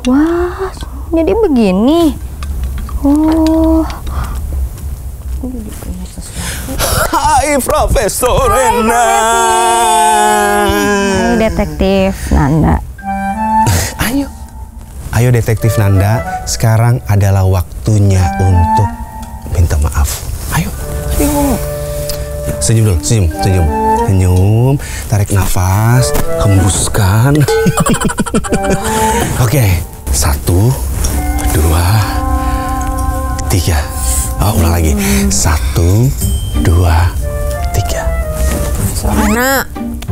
Wah, jadi begini. Oh, aku jadi punya sesuatu. Hai Profesor Rena. Hai Detektif Nanda. Ayo Detektif Nanda, sekarang adalah waktunya untuk minta maaf. Ayo. Senyum dulu, senyum. Tarik nafas, hembuskan. Oke, 1, 2, 3. Oh, ulang lagi. 1, 2, 3. Rena,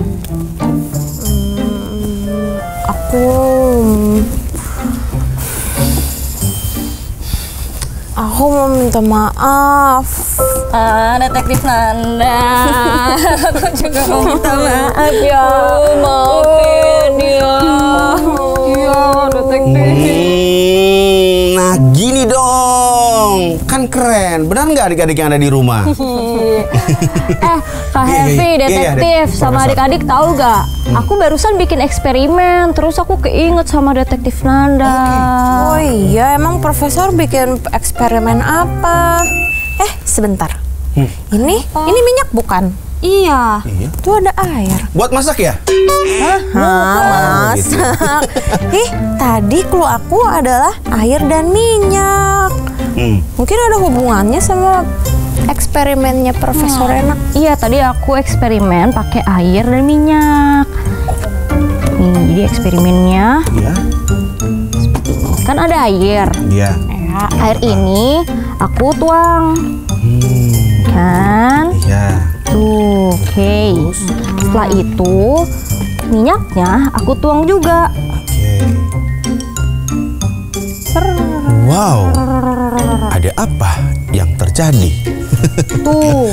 aku mau minta maaf. Detektif Nanda. Aku juga mau minta maaf ya. Maafin ya. Iya, detektif. Nah, gini dong. Kan keren. Benar nggak adik-adik yang ada di rumah? Kak Hevi, detektif sama adik-adik tahu gak? Aku barusan bikin eksperimen, terus aku keinget sama Detektif Nanda. Oh iya, emang profesor bikin eksperimen apa? Sebentar. Ini minyak bukan? Iya. Itu ada air. Buat masak ya? Masak. Tadi clue aku adalah air dan minyak. Mungkin ada hubungannya sama eksperimennya Profesor Rena. Iya, tadi aku eksperimen pakai air dan minyak. Nih, jadi eksperimennya kan ada air. Iya. Air ini aku tuang. Kan? Iya. Tuh, oke. Setelah itu minyaknya aku tuang juga. Wow. Ada apa yang terjadi? Tuh.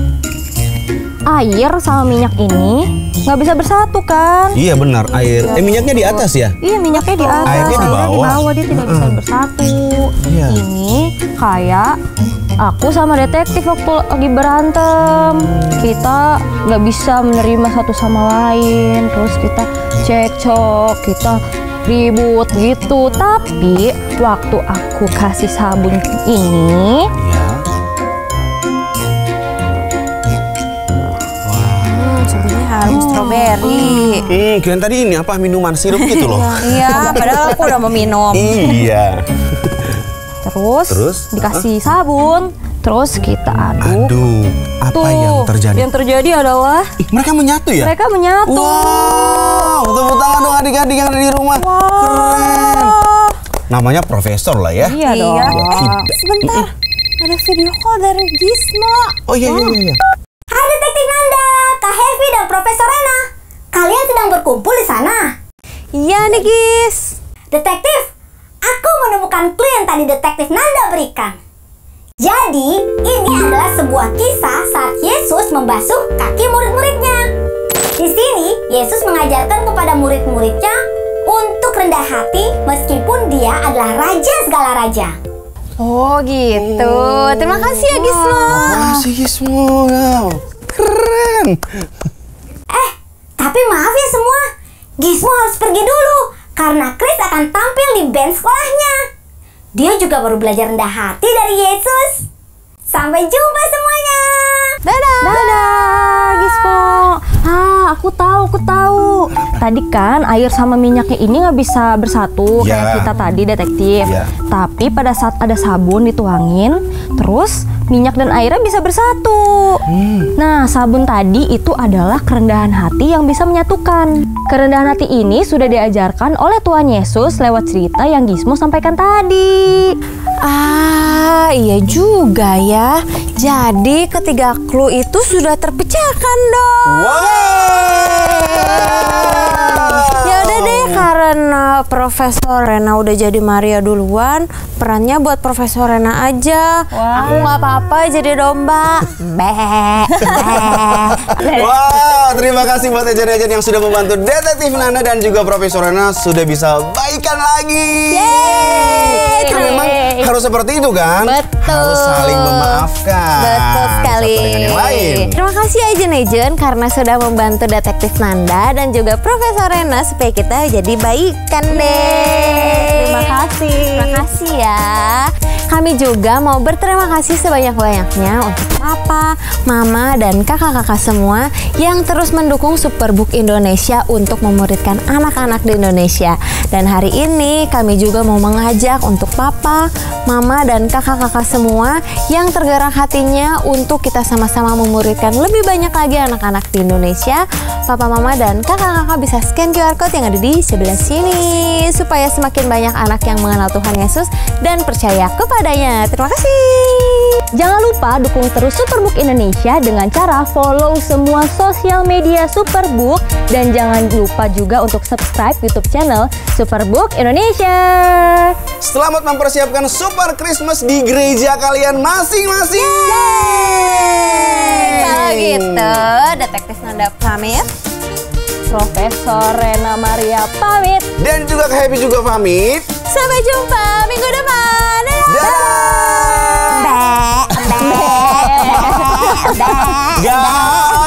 Air sama minyak ini nggak bisa bersatu kan? Iya benar, air. Minyaknya di atas ya? Iya, minyaknya di atas, Airnya di bawah. dia tidak bisa bersatu. Iya. Ini kayak aku sama detektif waktu lagi berantem. Kita nggak bisa menerima satu sama lain, terus kita cekcok, kita ribut gitu. Tapi waktu aku kasih sabun ini, Sabunnya harum stroberi. Kirain tadi ini apa, minuman sirup gitu loh. Iya, padahal aku udah mau minum. Iya. terus dikasih sabun, terus kita aduk. Apa Tuh, yang terjadi? Yang terjadi adalah Mereka menyatu ya? mereka menyatu. Wow, tepuk tangan dong adik-adik yang ada di rumah. Keren. Namanya Profesor lah ya. Iya dong. Sebentar, ada video call dari Gismo. Oh iya. Hai Detektif Nanda, Kak Hevi dan Profesor Rena. Kalian sedang berkumpul di sana. Iya nih, Gis. Detektif, aku menemukan clue yang tadi Detektif Nanda berikan. Jadi, ini adalah sebuah kisah saat Yesus membasuh kaki murid-muridnya. Di sini, Yesus mengajarkan kepada murid-muridnya untuk rendah hati meskipun dia adalah raja segala raja. Oh gitu. Terima kasih ya, Gismo. Makasih Gismo. Keren. Tapi maaf ya semua, Gismo harus pergi dulu karena Chris akan tampil di band sekolahnya. Dia juga baru belajar rendah hati dari Yesus. Sampai jumpa semuanya. Dadah, Gismo. Aku tahu. Tadi kan air sama minyaknya ini nggak bisa bersatu kayak kita tadi, detektif. Tapi pada saat ada sabun dituangin, terus minyak dan airnya bisa bersatu. Nah, sabun tadi itu adalah kerendahan hati yang bisa menyatukan. Kerendahan hati ini sudah diajarkan oleh Tuhan Yesus lewat cerita yang Gismo sampaikan tadi. Iya juga ya. Jadi ketiga clue itu sudah terpecahkan dong. Ya udah deh, karena Profesor Rena udah jadi Maria duluan, perannya buat Profesor Rena aja. Aku nggak apa-apa jadi domba. Wow, terima kasih buat ejen-ejen yang sudah membantu Detektif Nanda dan juga Profesor Rena sudah bisa baikan lagi. Kan memang harus seperti itu kan? Betul. Harus saling memaafkan. Betul sekali. Satu dengan yang lain. Terima kasih Ejen-Ejen karena sudah membantu Detektif Nanda dan juga Profesor Rena supaya kita jadi baikan deh. Terima kasih ya. Kami juga mau berterima kasih sebanyak-banyaknya untuk Papa, Mama, dan kakak-kakak semua yang terus mendukung Superbook Indonesia untuk memuridkan anak-anak di Indonesia. Dan hari ini kami juga mau mengajak untuk Papa, Mama, dan kakak-kakak semua yang tergerak hatinya untuk kita sama-sama memuridkan lebih banyak lagi anak-anak di Indonesia. Papa, Mama, dan kakak-kakak bisa scan QR Code yang ada di sebelah sini supaya semakin banyak anak yang mengenal Tuhan Yesus dan percaya kepadanya. Terima kasih. Jangan lupa dukung terus Superbook Indonesia dengan cara follow semua sosial media Superbook dan jangan lupa juga untuk subscribe YouTube channel Superbook Indonesia. Selamat mempersiapkan Super Christmas di gereja kalian masing-masing. Kalau gitu, Detektif Nanda pamit. Profesor Rena Maria pamit. Dan juga Kak Happy juga pamit. Sampai jumpa minggu depan. Dadah. Dadah. Dadah.